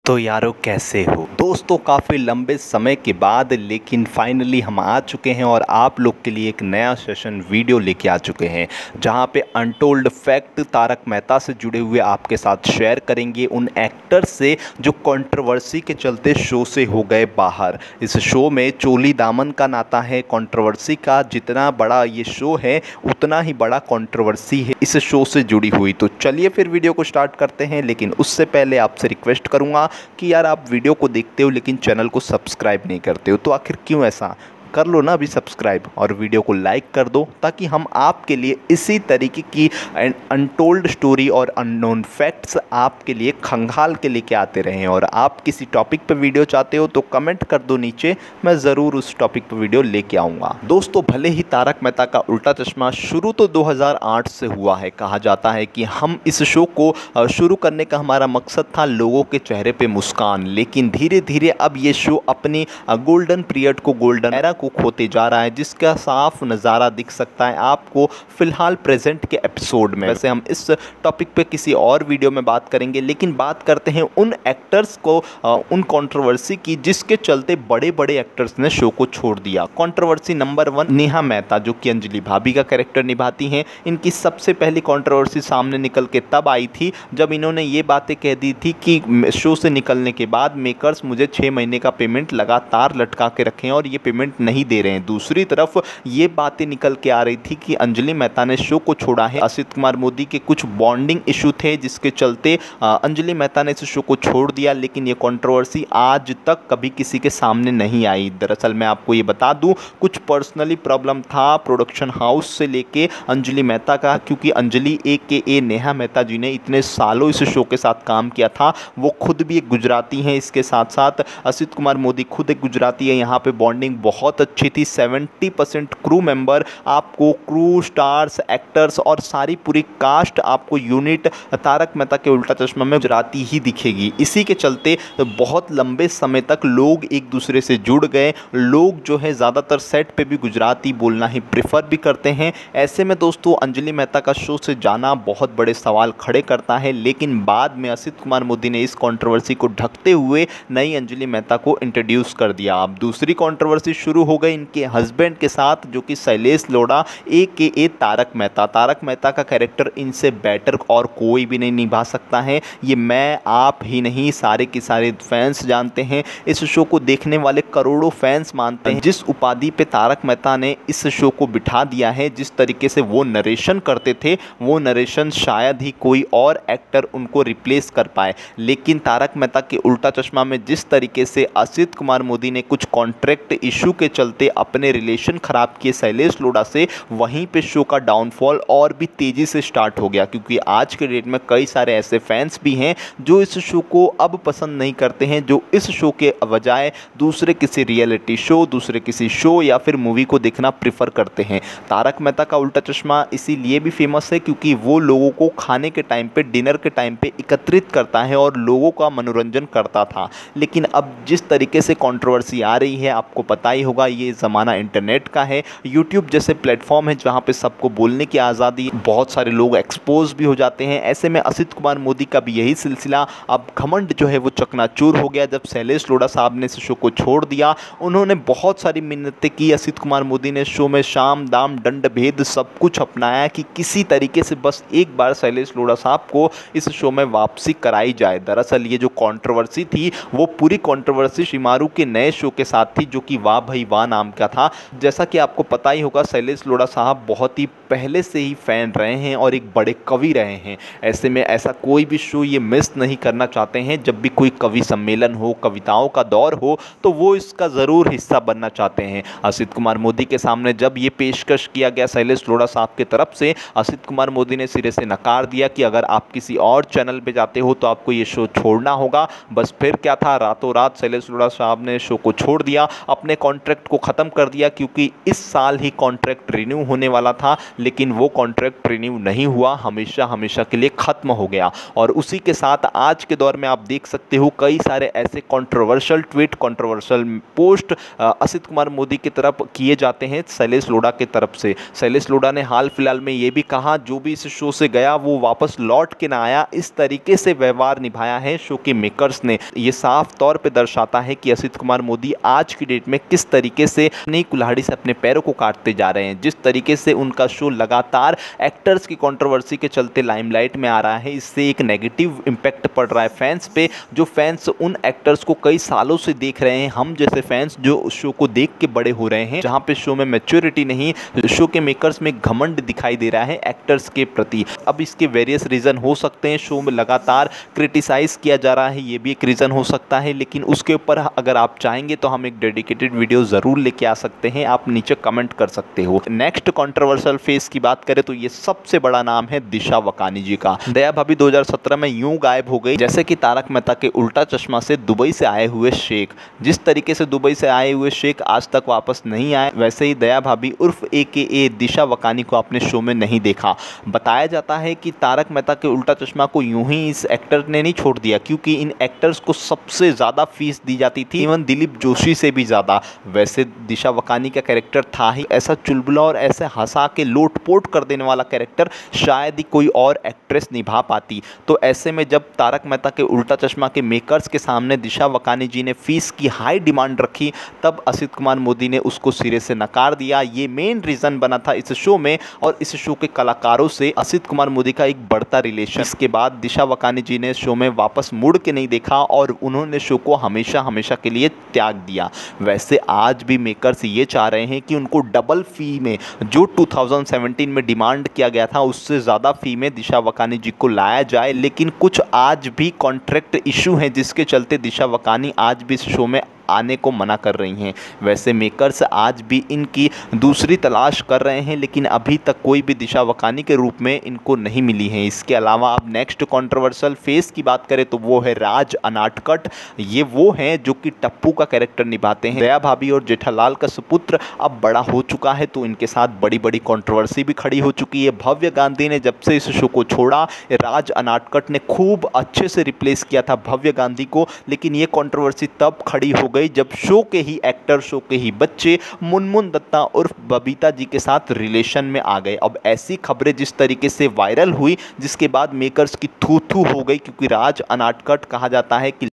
तो यारो कैसे हो दोस्तों, काफ़ी लंबे समय के बाद लेकिन फाइनली हम आ चुके हैं और आप लोग के लिए एक नया सेशन वीडियो लेके आ चुके हैं जहां पे अनटोल्ड फैक्ट तारक मेहता से जुड़े हुए आपके साथ शेयर करेंगे उन एक्टर्स से जो कंट्रोवर्सी के चलते शो से हो गए बाहर। इस शो में चोली दामन का नाता है कंट्रोवर्सी का। जितना बड़ा ये शो है उतना ही बड़ा कंट्रोवर्सी है इस शो से जुड़ी हुई। तो चलिए फिर वीडियो को स्टार्ट करते हैं, लेकिन उससे पहले आपसे रिक्वेस्ट करूँगा कि यार आप वीडियो को देखते हो लेकिन चैनल को सब्सक्राइब नहीं करते हो, तो आखिर क्यों ऐसा? कर लो ना अभी सब्सक्राइब और वीडियो को लाइक कर दो ताकि हम आपके लिए इसी तरीके की अनटोल्ड स्टोरी और अननोन फैक्ट्स आपके लिए खंगाल के लेके आते रहें। और आप किसी टॉपिक पर वीडियो चाहते हो तो कमेंट कर दो नीचे, मैं ज़रूर उस टॉपिक पर वीडियो लेके आऊँगा। दोस्तों, भले ही तारक मेहता का उल्टा चश्मा शुरू तो 2008 से हुआ है, कहा जाता है कि हम इस शो को शुरू करने का हमारा मकसद था लोगों के चेहरे पे मुस्कान, लेकिन धीरे धीरे अब ये शो अपनी गोल्डन पीरियड को, गोल्डन एरा को खोते जा रहा है, जिसका साफ नज़ारा दिख सकता है आपको फिलहाल प्रेजेंट के एपिसोड में। वैसे हम इस टॉपिक पे किसी और वीडियो में बात करेंगे, लेकिन बात करते हैं उन एक्टर्स को, उन कंट्रोवर्सी की जिसके चलते बड़े बड़े एक्टर्स ने शो को छोड़ दिया। कंट्रोवर्सी नंबर 1, नेहा मेहता जो कि अंजलि भाभी का कैरेक्टर निभाती हैं। इनकी सबसे पहली कंट्रोवर्सी सामने निकल के तब आई थी जब इन्होंने ये बातें कह दी थी कि शो से निकलने के बाद मेकर्स मुझे 6 महीने का पेमेंट लगातार लटका के रखे हैं और ये पेमेंट नहीं दे रहे हैं। दूसरी तरफ ये बातें निकल के आ रही थी कि अंजलि मेहता ने शो को छोड़ा है, असित कुमार मोदी के कुछ बॉन्डिंग इशू थे जिसके चलते अंजलि मेहता ने इस शो को छोड़ दिया। लेकिन ये कंट्रोवर्सी आज तक कभी किसी के सामने नहीं आई। दरअसल मैं आपको ये बता दूं, कुछ पर्सनली प्रॉब्लम था प्रोडक्शन हाउस से लेके अंजलि मेहता का, क्योंकि अंजलि AKA नेहा मेहता जी ने इतने सालों इस शो के साथ काम किया था। वो खुद भी एक गुजराती हैं, इसके साथ साथ असित कुमार मोदी खुद एक गुजराती है। यहाँ पे बॉन्डिंग बहुत अच्छी थी। 70% क्रू मेंबर आपको, क्रू स्टार्स, एक्टर्स और सारी पूरी कास्ट आपको यूनिट तारक मेहता के उल्टा चश्मा में गुजराती ही दिखेगी। इसी के चलते बहुत लंबे समय तक लोग एक दूसरे से जुड़ गए। लोग जो है ज़्यादातर सेट पे भी गुजराती बोलना ही प्रेफर भी करते हैं। ऐसे में दोस्तों अंजलि मेहता का शो से जाना बहुत बड़े सवाल खड़े करता है, लेकिन बाद में असित कुमार मोदी ने इस कंट्रोवर्सी को ढकते हुए नई अंजलि मेहता को इंट्रोड्यूस कर दिया। अब दूसरी कंट्रोवर्सी शुरू हो गई इनके हस्बैंड के साथ, जो कि शैलेश लोढ़ा AKA तारक मेहता। तारक मेहता का कैरेक्टर इनसे बेटर और कोई भी नहीं निभा सकता है। ये मैं, आप ही नहीं, सारे के सारे फैंस जानते हैं। इस शो को देखने वाले करोड़ों फैंस मानते हैं। जिस उपाधि पे तारक मेहता ने इस शो को बिठा दिया है, जिस तरीके से वो नरेशन करते थे, वो नरेशन शायद ही कोई और एक्टर उनको रिप्लेस कर पाए। लेकिन तारक मेहता के उल्टा चश्मा में जिस तरीके से असित कुमार मोदी ने कुछ कॉन्ट्रैक्ट इशू के चलते अपने रिलेशन खराब किए शैलेश लोढ़ा से, वहीं पे शो का डाउनफॉल और भी तेज़ी से स्टार्ट हो गया। क्योंकि आज के डेट में कई सारे ऐसे फैंस भी हैं जो इस शो को अब पसंद नहीं करते हैं, जो इस शो के बजाय दूसरे किसी रियलिटी शो, दूसरे किसी शो या फिर मूवी को देखना प्रेफर करते हैं। तारक मेहता का उल्टा चश्मा इसीलिए भी फेमस है क्योंकि वो लोगों को खाने के टाइम पे, डिनर के टाइम पे एकत्रित करता है और लोगों का मनोरंजन करता था। लेकिन अब जिस तरीके से कंट्रोवर्सी आ रही है, आपको पता ही होगा, ये ज़माना इंटरनेट का है। यूट्यूब जैसे प्लेटफॉर्म है जहाँ पे सबको बोलने की आज़ादी, बहुत सारे लोग एक्सपोज भी हो जाते हैं। ऐसे में असित कुमार मोदी का भी यही सिलसिला, अब घमंड जो है वो चकनाचूर हो गया जब शैलेश लोढ़ा साहब ने इस शो को छोड़ दिया। उन्होंने बहुत सारी मिन्नतें की। असित कुमार मोदी ने शो में शाम दाम दंड भेद सब कुछ अपनाया कि किसी तरीके से बस एक बार शैलेश लोढ़ा साहब को इस शो में वापसी कराई जाए। दरअसल ये जो कंट्रोवर्सी थी वो पूरी कंट्रोवर्सी शिमारू के नए शो के साथ थी, जो कि वाह भाई वाह नाम का था। जैसा कि आपको पता ही होगा, शैलेश लोढ़ा साहब बहुत ही पहले से ही फैन रहे हैं और एक बड़े कवि रहे हैं। ऐसे में ऐसा कोई भी शो ये मिस नहीं करना चाहते हैं। जब भी कोई कवि सम्मेलन हो, कविताओं का दौर हो, तो वो इसका ज़रूर हिस्सा बनना चाहते हैं। असित कुमार मोदी के सामने जब ये पेशकश किया गया शैलेश लोढ़ा साहब की तरफ से, असित कुमार मोदी ने सिरे से नकार दिया कि अगर आप किसी और चैनल पे जाते हो तो आपको ये शो छोड़ना होगा। बस फिर क्या था, रातों रात शैलेश लोढ़ा साहब ने शो को छोड़ दिया, अपने कॉन्ट्रैक्ट कॉन्ट्रैक्ट को ख़त्म कर दिया क्योंकि इस साल ही कॉन्ट्रैक्ट रिन्यू होने वाला था, लेकिन वो कॉन्ट्रैक्ट रिन्यू नहीं हुआ, हमेशा हमेशा के लिए ख़त्म हो गया। और उसी के साथ आज के दौर में आप देख सकते हो कई सारे ऐसे controversial tweet, controversial post Asit Kumar Modi की तरफ किए जाते हैं शैलेश लोढ़ा की तरफ से। शैलेश लोढ़ा ने हाल फिलहाल में ये भी कहा जो भी इस शो से गया वो वापस लौट के ना आया, इस तरीके से व्यवहार निभाया है शो के मेकर्स ने। ये साफ तौर पे दर्शाता है कि असित कुमार मोदी आज की डेट में किस तरीके से अपनी कुल्हाड़ी से अपने पैरों को काटते जा रहे हैं। जिस तरीके से उनका शो लगातार एक्टर्स की कंट्रोवर्सी के चलते लाइमलाइट में आ रहा है, इससे एक नेगेटिव इम्पैक्ट पड़ रहा है फैंस पे, जो फैंस उन एक्टर्स को कई सालों से देख रहे हैं। हम जैसे फैंस जो उस शो को देख के बड़े हो रहे हैं, जहां पे शो में मैच्योरिटी नहीं, शो के मेकर्स में घमंड दिखाई दे रहा है एक्टर्स के प्रति। अब इसके वेरियस रीज़न हो सकते हैं, शो में लगातार क्रिटिसाइज किया जा रहा है, ये भी एक रीज़न हो सकता है, लेकिन उसके ऊपर अगर आप चाहेंगे तो हम एक डेडिकेटेड वीडियो ज़रूर लेके आ सकते हैं, आप नीचे कमेंट कर सकते हो। नेक्स्ट कंट्रोवर्शियल फेस की बात करें तो ये सबसे बड़ा नाम है दिशा वकानी जी का। दया भाभी 2017 में यूं गायब हो गई जैसे कि तारक मेहता के उल्टा चश्मा से दुबई से आए हुए शेख। जिस तरीके से दुबई से आए हुए शेख आज तक वापस नहीं आए, वैसे ही दया भाभी उर्फ AKA दिशा वकानी को आपने शो में नहीं देखा। बताया जाता है कि तारक मेहता के उल्टा चश्मा को यूं ही इस एक्टर ने नहीं छोड़ दिया, क्योंकि इन एक्टर्स को सबसे ज़्यादा फीस दी जाती थी, इवन दिलीप जोशी से भी ज़्यादा। वैसे दिशा वकानी का कैरेक्टर था ही ऐसा चुलबुला और ऐसे हंसा के लोटपोट कर देने वाला कैरेक्टर शायद ही कोई और एक्ट्रेस निभा पाती। तो ऐसे में जब तारक मेहता के उल्टा चश्मा के मेकर्स के सामने दिशा वकानी जी ने फीस की हाई डिमांड रखी, तब असित कुमार मोदी ने उसको सिरे से नकार दिया। ये मेन रीज़न बना था इस शो में, और इस शो के कलाकारों से असित कुमार मोदी का एक बढ़ता रिलेशन। इसके बाद दिशा वकानी जी ने शो में वापस मुड़ के नहीं देखा और उन्होंने शो को हमेशा हमेशा के लिए त्याग दिया। वैसे आज भी मेकर्स ये चाह रहे हैं कि उनको डबल फी में, जो 2017 में डिमांड किया गया था उससे ज़्यादा फी में दिशा वकानी जी को लाया जाए, लेकिन कुछ आज भी कॉन्ट्रैक्ट इशू हैं जिसके चलते दिशा वकानी आज भी इस शो में आने को मना कर रही हैं। वैसे मेकर्स आज भी इनकी दूसरी तलाश कर रहे हैं, लेकिन अभी तक कोई भी दिशा वकानी के रूप में इनको नहीं मिली है। इसके अलावा अब नेक्स्ट कंट्रोवर्शियल फेस की बात करें तो वो है राज अनाटकट। ये वो हैं जो कि टप्पू का कैरेक्टर निभाते हैं। दया भाभी और जेठालाल का सुपुत्र अब बड़ा हो चुका है, तो इनके साथ बड़ी बड़ी कंट्रोवर्सी भी खड़ी हो चुकी है। भव्य गांधी ने जब से इस शो को छोड़ा, राज अनाटकट ने खूब अच्छे से रिप्लेस किया था भव्य गांधी को, लेकिन ये कंट्रोवर्सी तब खड़ी हो गई जब शो के ही एक्टर, शो के ही बच्चे मुनमुन दत्ता उर्फ बबीता जी के साथ रिलेशन में आ गए। अब ऐसी खबरें जिस तरीके से वायरल हुई, जिसके बाद मेकर्स की थू थू हो गई, क्योंकि राज अनाटकट कहा जाता है कि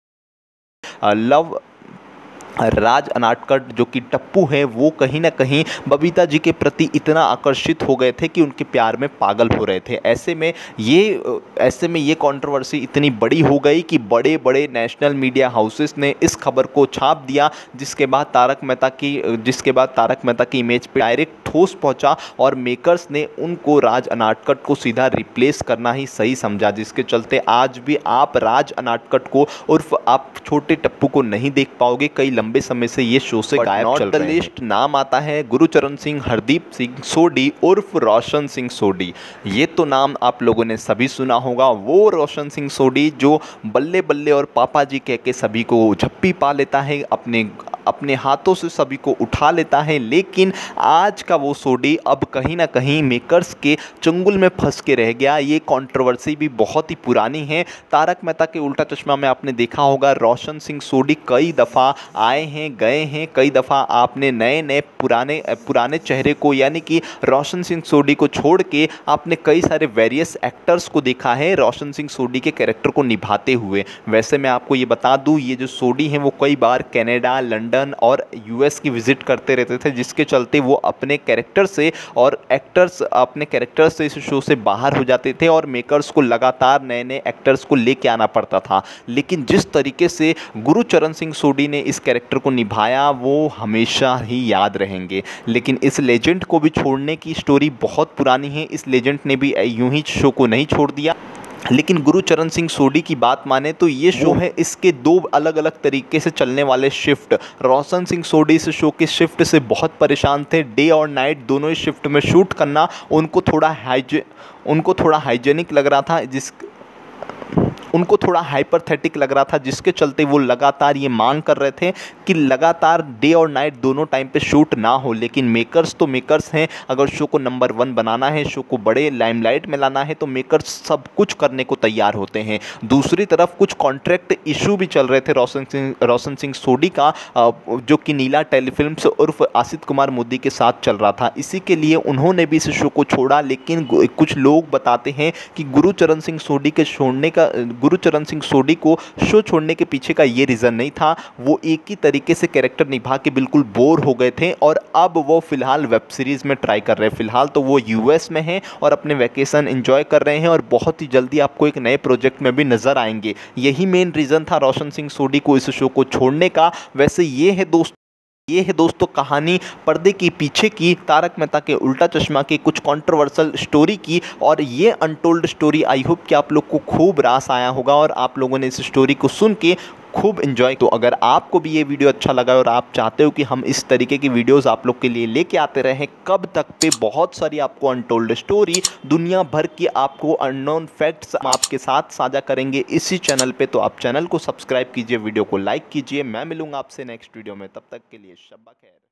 राज अनाटकट जो कि टप्पू है, वो कहीं ना कहीं बबीता जी के प्रति इतना आकर्षित हो गए थे कि उनके प्यार में पागल हो रहे थे। ऐसे में ये कंट्रोवर्सी इतनी बड़ी हो गई कि बड़े बड़े नेशनल मीडिया हाउसेस ने इस खबर को छाप दिया, जिसके बाद तारक मेहता की इमेज पे डायरेक्ट ठोस पहुंचा और मेकर्स ने उनको राज अनाटकट को सीधा रिप्लेस करना ही सही समझा, जिसके चलते आज भी आप राज अनाटकट को उर्फ आप छोटे टप्पू को नहीं देख पाओगे। कई लंबे समय से ये शो से गायब चल रहे हैं। लिस्ट नाम आता है गुरुचरण सिंह, हरदीप सिंह सोडी उर्फ रोशन सिंह सोडी। ये तो नाम आप लोगों ने सभी सुना होगा। वो रोशन सिंह सोडी जो बल्ले बल्ले और पापा जी कह के सभी को झप्पी पा लेता है, अपने हाथों से सभी को उठा लेता है, लेकिन आज का वो सोडी अब कहीं ना कहीं मेकर्स के चंगुल में फंस के रह गया। ये कंट्रोवर्सी भी बहुत ही पुरानी है। तारक मेहता के उल्टा चश्मा में आपने देखा होगा रोशन सिंह सोडी कई दफ़ा आए हैं, गए हैं, कई दफ़ा आपने नए पुराने चेहरे को, यानी कि रोशन सिंह सोडी को छोड़ के आपने कई सारे वेरियस एक्टर्स को देखा है रोशन सिंह सोडी के कैरेक्टर को निभाते हुए। वैसे मैं आपको ये बता दूं, ये जो सोडी हैं वो कई बार कनाडा, लंदन और US की विजिट करते रहते थे, जिसके चलते वो अपने कैरेक्टर से इस शो से बाहर हो जाते थे और मेकर्स को लगातार नए नए एक्टर्स को लेके आना पड़ता था। लेकिन जिस तरीके से गुरुचरण सिंह सोडी ने इस कैरेक्टर को निभाया, वो हमेशा ही याद रहेंगे। लेकिन इस लेजेंड को भी छोड़ने की स्टोरी बहुत पुरानी है। इस लेजेंड ने भी यूं ही शो को नहीं छोड़ दिया। लेकिन गुरुचरण सिंह सोडी की बात माने तो ये शो है, इसके दो अलग अलग तरीके से चलने वाले शिफ्ट। रोशन सिंह सोडी इस शो के शिफ्ट से बहुत परेशान थे। डे और नाइट दोनों ही शिफ्ट में शूट करना उनको थोड़ा हाइजेनिक लग रहा था, उनको थोड़ा हाइपरथेटिक लग रहा था, जिसके चलते वो लगातार ये मांग कर रहे थे कि लगातार डे और नाइट दोनों टाइम पे शूट ना हो। लेकिन मेकर्स तो मेकर्स हैं, अगर शो को नंबर 1 बनाना है, शो को बड़े लाइमलाइट में लाना है, तो मेकर्स सब कुछ करने को तैयार होते हैं। दूसरी तरफ कुछ कॉन्ट्रैक्ट इशू भी चल रहे थे रोशन सिंह सोढी का, जो कि नीला टेलीफिल्म्स उर्फ आसित कुमार मोदी के साथ चल रहा था। इसी के लिए उन्होंने भी इस शो को छोड़ा। लेकिन कुछ लोग बताते हैं कि गुरुचरण सिंह सोढी को शो छोड़ने के पीछे का ये रीज़न नहीं था, वो एक ही तरीके से कैरेक्टर निभा के बिल्कुल बोर हो गए थे और अब वो फिलहाल वेब सीरीज़ में ट्राई कर रहे हैं। फिलहाल तो वो यूएस में हैं और अपने वैकेशन एंजॉय कर रहे हैं और बहुत ही जल्दी आपको एक नए प्रोजेक्ट में भी नजर आएंगे। यही मेन रीज़न था रोशन सिंह सोढी को इस शो को छोड़ने का। वैसे ये है दोस्तों कहानी पर्दे के पीछे की, तारक मेहता के उल्टा चश्मा की कुछ कंट्रोवर्शियल स्टोरी की। और ये अनटोल्ड स्टोरी आई होप कि आप लोग को खूब रास आया होगा और आप लोगों ने इस स्टोरी को सुन के खूब एंजॉय। तो अगर आपको भी ये वीडियो अच्छा लगा और आप चाहते हो कि हम इस तरीके की वीडियोस आप लोग के लिए लेके आते रहें कब तक पे, बहुत सारी आपको अनटोल्ड स्टोरी, दुनिया भर की आपको अननोन फैक्ट्स आपके साथ साझा करेंगे इसी चैनल पे। तो आप चैनल को सब्सक्राइब कीजिए, वीडियो को लाइक कीजिए। मैं मिलूंगा आपसे नेक्स्ट वीडियो में, तब तक के लिए शब्बा खैर।